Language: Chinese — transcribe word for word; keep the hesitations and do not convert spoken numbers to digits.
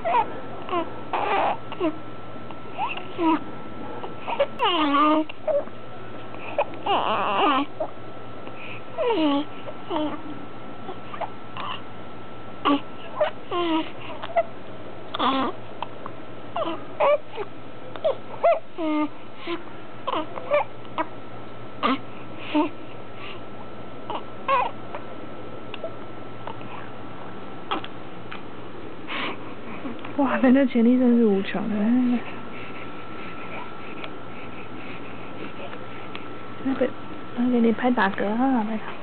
哇，人的潜力真是无穷的。那个，那给你拍打嗝哈，来。